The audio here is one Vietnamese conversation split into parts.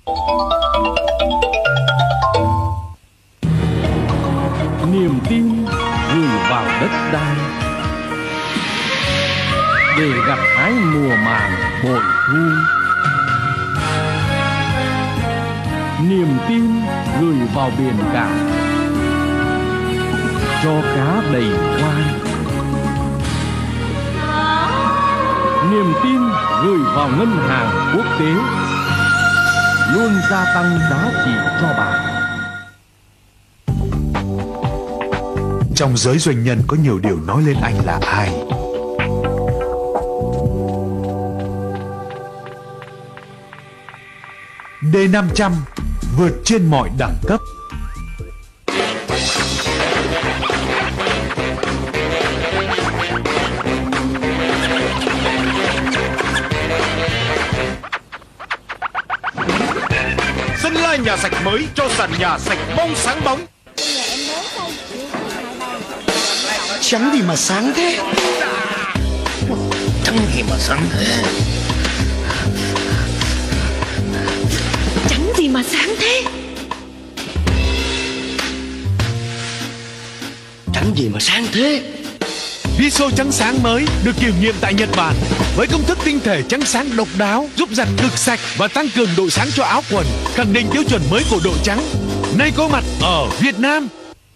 Niềm tin gửi vào đất đai để gặt hái mùa màng bội thu. Niềm tin gửi vào biển cả cho cá đầy khoai. Niềm tin gửi vào ngân hàng quốc tế luôn gia tăng giá trị cho bạn. Trong giới doanh nhân có nhiều điều nói lên anh là ai. D500 vượt trên mọi đẳng cấp. Xuân Lai nhà sạch mới cho sàn nhà sạch bong sáng bóng. Trắng gì mà sáng thế? Trắng gì mà sáng thế? Trắng gì mà sáng thế? Trắng gì mà sáng thế? Viso trắng sáng mới được kiểm nghiệm tại Nhật Bản với công thức tinh thể trắng sáng độc đáo, giúp giặt cực sạch và tăng cường độ sáng cho áo quần, khẳng định tiêu chuẩn mới của độ trắng. Nay có mặt ở Việt Nam.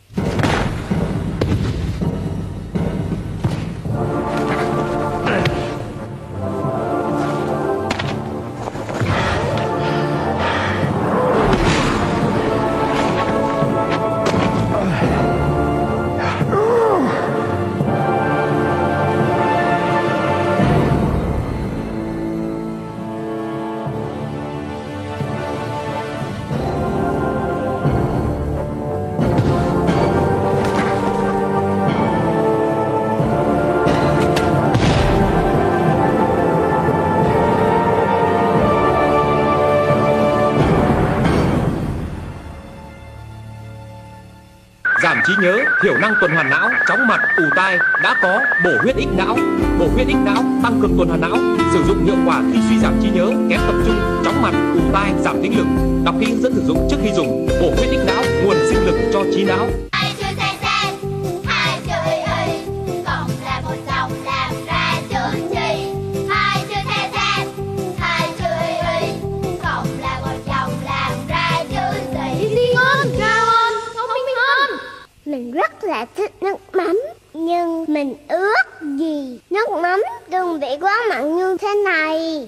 Giảm trí nhớ, thiểu năng tuần hoàn não, chóng mặt, ù tai đã có bổ huyết ích não. Bổ huyết ích não tăng cường tuần hoàn não, sử dụng hiệu quả khi suy giảm trí nhớ, kém tập trung, chóng mặt, ù tai, giảm tính lực. Đọc kỹ hướng dẫn sử dụng trước khi dùng. Bổ huyết ích não, nguồn sinh lực cho trí não. Hai chữ sen, hai chữ y, cộng là một dòng làm ra chữ gì? Hai chữ sen, hai chữ y, cộng là một dòng làm ra chữ gì? Đi ơn, cao ơn, thông minh hơn. Mình rất là thích nước mắm, nhưng mình ước gì nước mắm đừng bị quá mặn như thế này.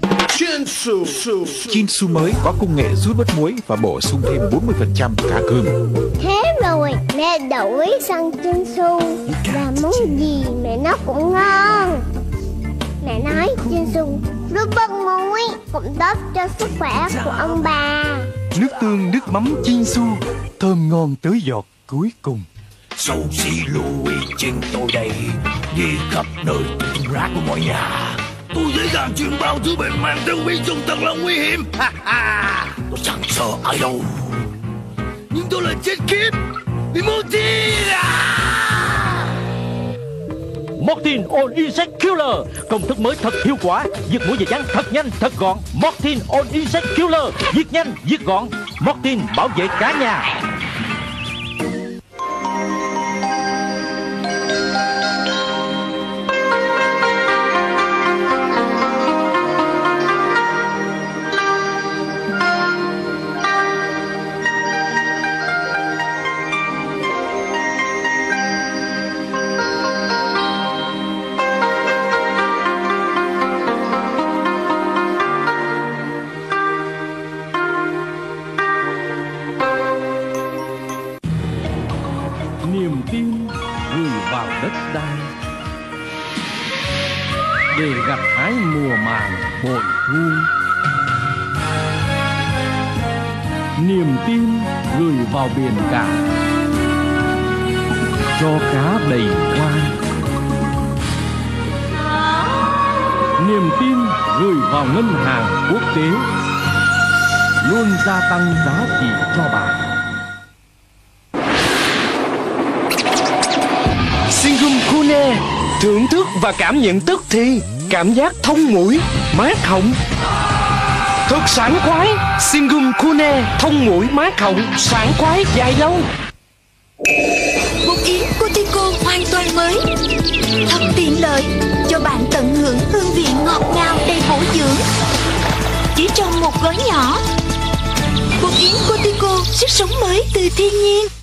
Chinsu mới có công nghệ rút bớt muối và bổ sung thêm 40% cá cơm. Thế rồi mẹ đổi sang Chinsu và món gì mẹ nó cũng ngon. Mẹ nói Chinsu rút bớt muối cũng tốt cho sức khỏe của ông bà. Nước tương nước mắm Chinsu, thơm ngon tới giọt cuối cùng. Sophie Louis trên tôi đây, đi khắp nơi tìm rác của mọi nhà. Tôi dễ dàng truyền bao thứ bệnh mạng trong biến chủng thật là nguy hiểm. Tôi chẳng sợ ai đâu, nhưng tôi là chết khiếp vì Mortin. Mortin On Insect Killer, công thức mới thật hiệu quả, diệt muỗi và gián thật nhanh, thật gọn. Mortin On Insect Killer, diệt nhanh, diệt gọn. Mortin bảo vệ cả nhà. Niềm tin gửi vào đất đai để gặt hái mùa màng bội thu. Niềm tin gửi vào biển cả cho cá đầy khoai. Niềm tin gửi vào ngân hàng quốc tế luôn gia tăng giá trị cho bạn. Singum Kune, thưởng thức và cảm nhận tức thì, cảm giác thông mũi, mát họng. Thật sảng khoái. Singum Kune, thông mũi mát họng, sảng khoái dài lâu. Bột yến Cotico hoàn toàn mới, thật tiện lợi cho bạn tận hưởng hương vị ngọt ngào đầy bổ dưỡng. Chỉ trong một gói nhỏ, bột yến Cotico sức sống mới từ thiên nhiên.